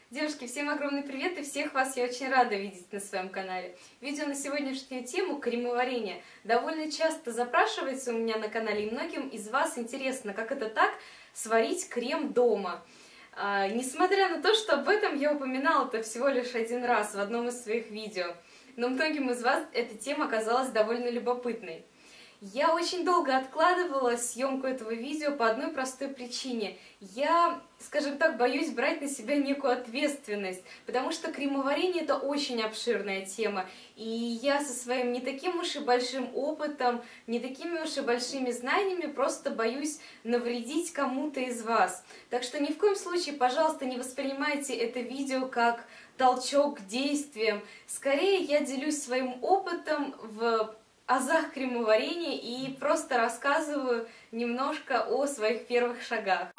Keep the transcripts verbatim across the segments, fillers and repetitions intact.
Девушки, всем огромный привет и всех вас я очень рада видеть на своем канале. Видео на сегодняшнюю тему кремоварение довольно часто запрашивается у меня на канале, и многим из вас интересно, как это так сварить крем дома. А, несмотря на то, что об этом я упоминала-то всего лишь один раз в одном из своих видео, но многим из вас эта тема оказалась довольно любопытной. Я очень долго откладывала съемку этого видео по одной простой причине. Я, скажем так, боюсь брать на себя некую ответственность, потому что кремоварение – это очень обширная тема, и я со своим не таким уж и большим опытом, не такими уж и большими знаниями просто боюсь навредить кому-то из вас. Так что ни в коем случае, пожалуйста, не воспринимайте это видео как толчок к действиям. Скорее, я делюсь своим опытом в азах кремоварения и просто рассказываю немножко о своих первых шагах.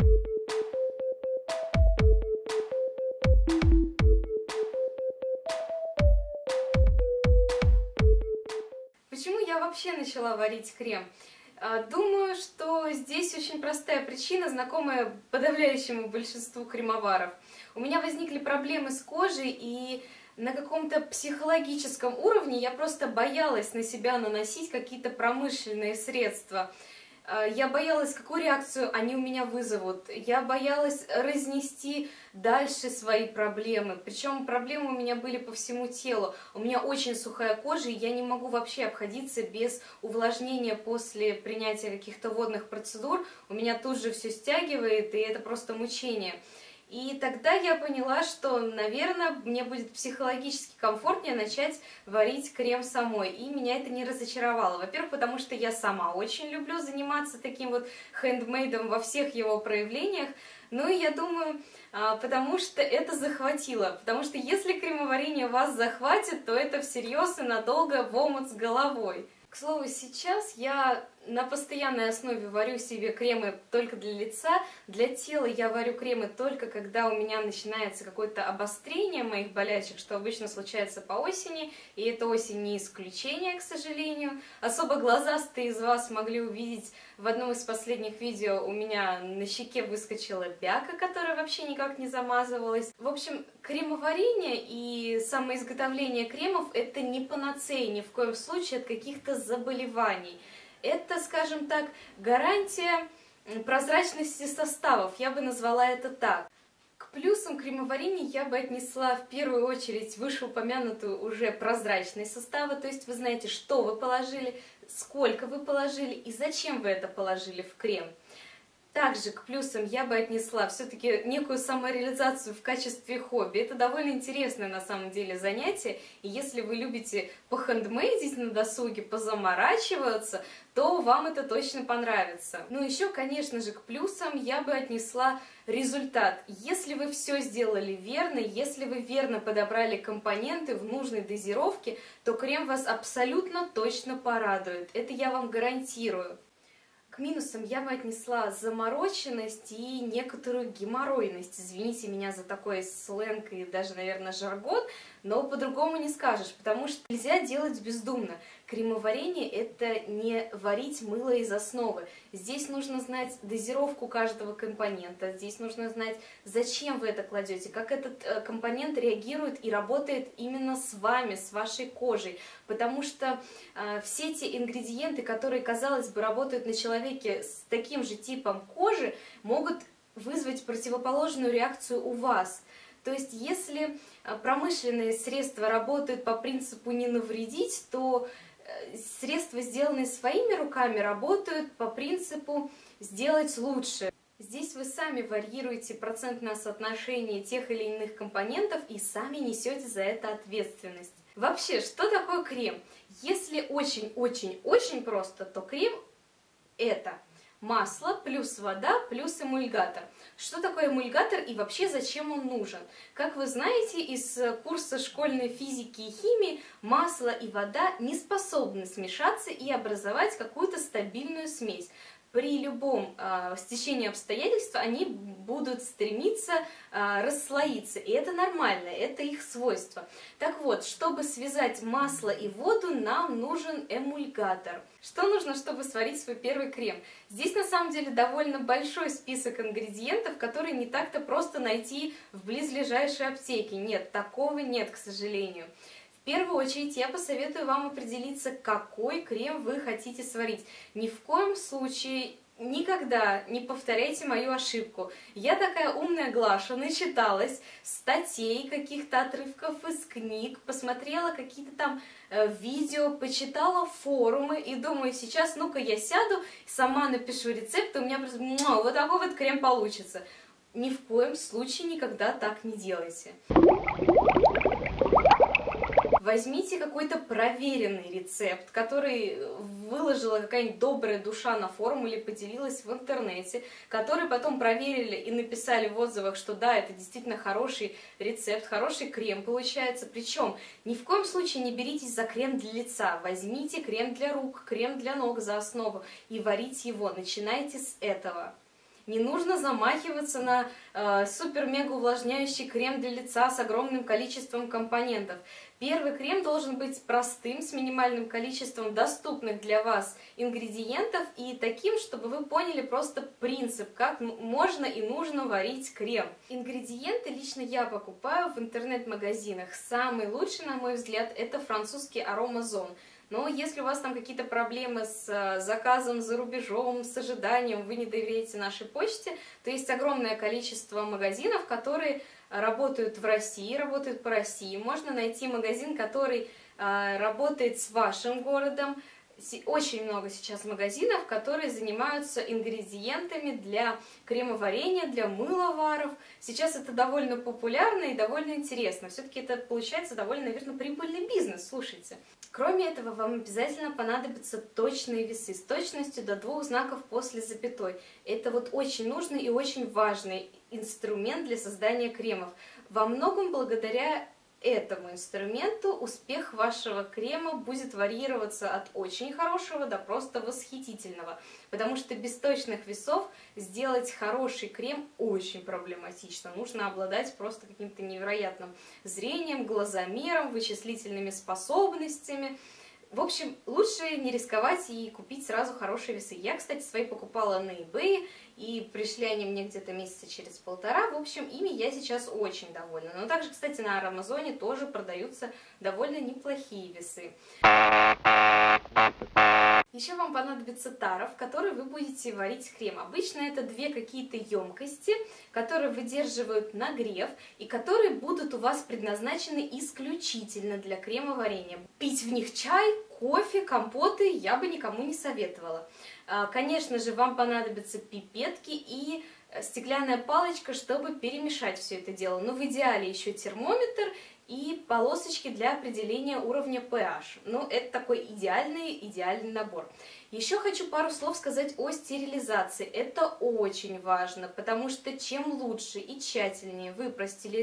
Почему я вообще начала варить крем? Думаю, что здесь очень простая причина, знакомая подавляющему большинству кремоваров. У меня возникли проблемы с кожей, и на каком-то психологическом уровне я просто боялась на себя наносить какие-то промышленные средства. Я боялась, какую реакцию они у меня вызовут. Я боялась разнести дальше свои проблемы. Причем проблемы у меня были по всему телу. У меня очень сухая кожа, и я не могу вообще обходиться без увлажнения после принятия каких-то водных процедур. У меня тут же все стягивает, и это просто мучение. И тогда я поняла, что, наверное, мне будет психологически комфортнее начать варить крем самой. И меня это не разочаровало. Во-первых, потому что я сама очень люблю заниматься таким вот хендмейдом во всех его проявлениях. Ну и я думаю, потому что это захватило. Потому что если кремоварение вас захватит, то это всерьез и надолго в омут с головой. К слову, сейчас я на постоянной основе варю себе кремы только для лица. Для тела я варю кремы только когда у меня начинается какое-то обострение моих болячек, что обычно случается по осени, и эта осень не исключение, к сожалению. Особо глазастые из вас могли увидеть в одном из последних видео, у меня на щеке выскочила бяка, которая вообще никак не замазывалась. В общем, кремоварение и самоизготовление кремов – это не панацея ни в коем случае от каких-то заболеваний. Это, скажем так, гарантия прозрачности составов, я бы назвала это так. К плюсам кремоварения я бы отнесла в первую очередь вышеупомянутую уже прозрачность состава, то есть вы знаете, что вы положили, сколько вы положили и зачем вы это положили в крем. Также к плюсам я бы отнесла все-таки некую самореализацию в качестве хобби. Это довольно интересное на самом деле занятие, и если вы любите похендмейдить на досуге, позаморачиваться, то вам это точно понравится. Ну еще, конечно же, к плюсам я бы отнесла результат. Если вы все сделали верно, если вы верно подобрали компоненты в нужной дозировке, то крем вас абсолютно точно порадует. Это я вам гарантирую. К минусам я бы отнесла замороченность и некоторую геморройность. Извините меня за такой сленг и даже, наверное, жаргон, но по-другому не скажешь, потому что нельзя делать бездумно. Кремоварение – это не варить мыло из основы. Здесь нужно знать дозировку каждого компонента, здесь нужно знать, зачем вы это кладете, как этот компонент реагирует и работает именно с вами, с вашей кожей. Потому что э, все те ингредиенты, которые, казалось бы, работают на человеке с таким же типом кожи, могут вызвать противоположную реакцию у вас. То есть, если промышленные средства работают по принципу «не навредить», то средства, сделанные своими руками, работают по принципу «сделать лучше». Здесь вы сами варьируете процентное соотношение тех или иных компонентов и сами несете за это ответственность. Вообще, что такое крем? Если очень-очень-очень просто, то крем – это масло плюс вода плюс эмульгатор. Что такое эмульгатор и вообще зачем он нужен? Как вы знаете из курса школьной физики и химии, масло и вода не способны смешаться и образовать какую-то стабильную смесь. при любом э, стечении обстоятельств они будут стремиться э, расслоиться, и это нормально, это их свойство. Так вот, чтобы связать масло и воду, нам нужен эмульгатор. Что нужно, чтобы сварить свой первый крем? Здесь на самом деле довольно большой список ингредиентов, которые не так-то просто найти в близлежащей аптеке. Нет, такого нет, к сожалению. В первую очередь я посоветую вам определиться, какой крем вы хотите сварить. Ни в коем случае никогда не повторяйте мою ошибку. Я такая умная Глаша, начиталась статей, каких-то отрывков из книг, посмотрела какие-то там э, видео, почитала форумы и думаю, сейчас, ну-ка я сяду, сама напишу рецепт, и у меня просто вот такой вот крем получится. Ни в коем случае никогда так не делайте. Возьмите какой-то проверенный рецепт, который выложила какая-нибудь добрая душа на форум или поделилась в интернете, который потом проверили и написали в отзывах, что да, это действительно хороший рецепт, хороший крем получается. Причем ни в коем случае не беритесь за крем для лица, возьмите крем для рук, крем для ног за основу и варите его. Начинайте с этого. Не нужно замахиваться на э, супер-мега увлажняющий крем для лица с огромным количеством компонентов. Первый крем должен быть простым, с минимальным количеством доступных для вас ингредиентов и таким, чтобы вы поняли просто принцип, как можно и нужно варить крем. Ингредиенты лично я покупаю в интернет-магазинах. Самый лучший, на мой взгляд, это французский Аромазон. Но если у вас там какие-то проблемы с заказом за рубежом, с ожиданием, вы не доверяете нашей почте, то есть огромное количество магазинов, которые работают в России, работают по России. Можно найти магазин, который э, работает с вашим городом. Очень много сейчас магазинов, которые занимаются ингредиентами для кремоварения, для мыловаров. Сейчас это довольно популярно и довольно интересно. Все-таки это получается довольно, наверное, прибыльный бизнес, слушайте. Кроме этого, вам обязательно понадобятся точные весы с точностью до двух знаков после запятой. Это вот очень нужный и очень важный инструмент для создания кремов. Во многом благодаря этому инструменту успех вашего крема будет варьироваться от очень хорошего до просто восхитительного, потому что без точных весов сделать хороший крем очень проблематично. Нужно обладать просто каким-то невероятным зрением, глазомером, вычислительными способностями. В общем, лучше не рисковать и купить сразу хорошие весы. Я, кстати, свои покупала на eBay, и пришли они мне где-то месяца через полтора. В общем, ими я сейчас очень довольна. Но также, кстати, на Аромазоне тоже продаются довольно неплохие весы. Еще вам понадобится тара, в которой вы будете варить крем. Обычно это две какие-то емкости, которые выдерживают нагрев и которые будут у вас предназначены исключительно для кремоварения. Пить в них чай, кофе, компоты я бы никому не советовала. Конечно же, вам понадобятся пипетки и стеклянная палочка, чтобы перемешать все это дело. Но в идеале еще термометр и полосочки для определения уровня pH. Ну, это такой идеальный, идеальный набор. Еще хочу пару слов сказать о стерилизации. Это очень важно, потому что чем лучше и тщательнее вы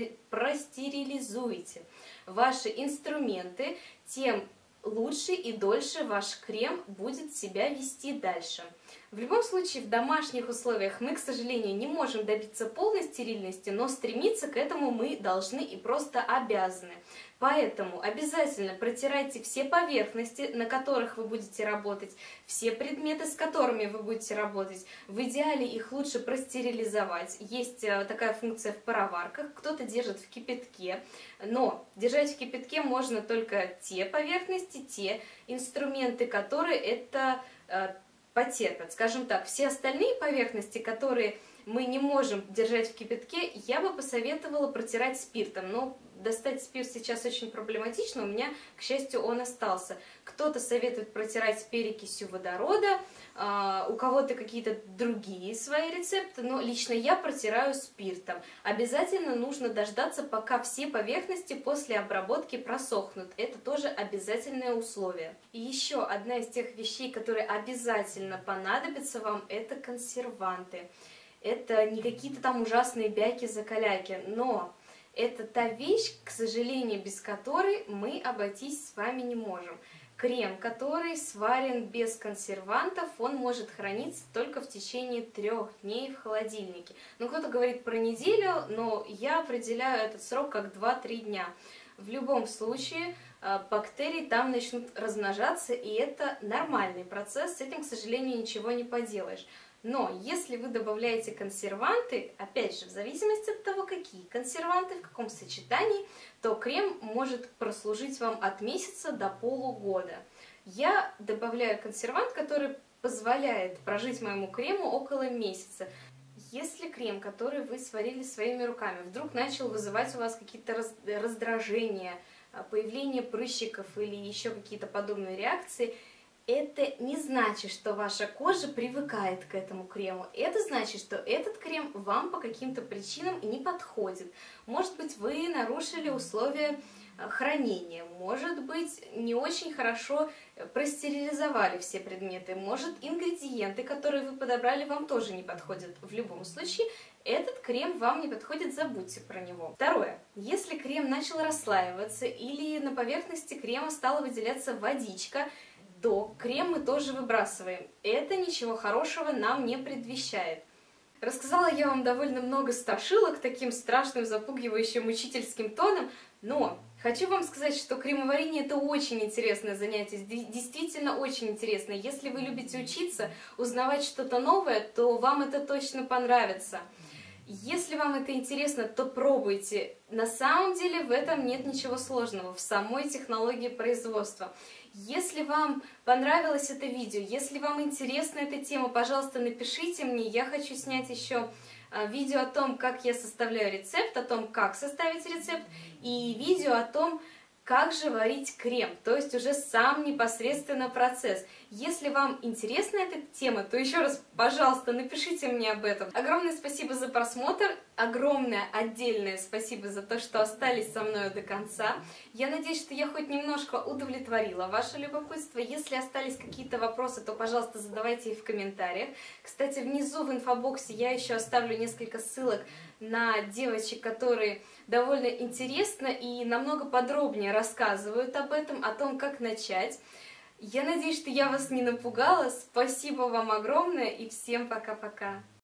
простерилизуете ваши инструменты, тем лучше и дольше ваш крем будет себя вести дальше. В любом случае, в домашних условиях мы, к сожалению, не можем добиться полной стерильности, но стремиться к этому мы должны и просто обязаны. Поэтому обязательно протирайте все поверхности, на которых вы будете работать, все предметы, с которыми вы будете работать. В идеале их лучше простерилизовать. Есть такая функция в пароварках, кто-то держит в кипятке, но держать в кипятке можно только те поверхности, те инструменты, которые это потерпят. Скажем так, все остальные поверхности, которые мы не можем держать в кипятке, я бы посоветовала протирать спиртом. Но достать спирт сейчас очень проблематично, у меня, к счастью, он остался. Кто-то советует протирать с перекисью водорода, у кого-то какие-то другие свои рецепты, но лично я протираю спиртом. Обязательно нужно дождаться, пока все поверхности после обработки просохнут. Это тоже обязательное условие. И еще одна из тех вещей, которые обязательно понадобятся вам, это консерванты. Это не какие-то там ужасные бяки-закаляки, но это та вещь, к сожалению, без которой мы обойтись с вами не можем. Крем, который сварен без консервантов, он может храниться только в течение трех дней в холодильнике. Ну, кто-то говорит про неделю, но я определяю этот срок как два-три дня. В любом случае, бактерии там начнут размножаться, и это нормальный процесс, с этим, к сожалению, ничего не поделаешь. Но если вы добавляете консерванты, опять же, в зависимости от того, какие консерванты, в каком сочетании, то крем может прослужить вам от месяца до полугода. Я добавляю консервант, который позволяет прожить моему крему около месяца. Если крем, который вы сварили своими руками, вдруг начал вызывать у вас какие-то раздражения, появление прыщиков или еще какие-то подобные реакции, это не значит, что ваша кожа привыкает к этому крему. Это значит, что этот крем вам по каким-то причинам не подходит. Может быть, вы нарушили условия хранения, может быть, не очень хорошо простерилизовали все предметы, может, ингредиенты, которые вы подобрали, вам тоже не подходят. В любом случае, этот крем вам не подходит, забудьте про него. Второе. Если крем начал расслаиваться или на поверхности крема стала выделяться водичка, то крем мы тоже выбрасываем. Это ничего хорошего нам не предвещает. Рассказала я вам довольно много страшилок таким страшным, запугивающим, учительским тоном, но хочу вам сказать, что кремоварение — это очень интересное занятие, действительно очень интересное. Если вы любите учиться, узнавать что-то новое, то вам это точно понравится. Если вам это интересно, то пробуйте. На самом деле в этом нет ничего сложного, в самой технологии производства. Если вам понравилось это видео, если вам интересна эта тема, пожалуйста, напишите мне. Я хочу снять еще видео о том, как я составляю рецепт, о том, как составить рецепт, и видео о том, как же варить крем, то есть уже сам непосредственно процесс. Если вам интересна эта тема, то еще раз, пожалуйста, напишите мне об этом. Огромное спасибо за просмотр, огромное отдельное спасибо за то, что остались со мной до конца. Я надеюсь, что я хоть немножко удовлетворила ваше любопытство. Если остались какие-то вопросы, то, пожалуйста, задавайте их в комментариях. Кстати, внизу в инфобоксе я еще оставлю несколько ссылок на девочек, которые довольно интересно и намного подробнее рассказывают об этом, о том, как начать. Я надеюсь, что я вас не напугала. Спасибо вам огромное и всем пока-пока.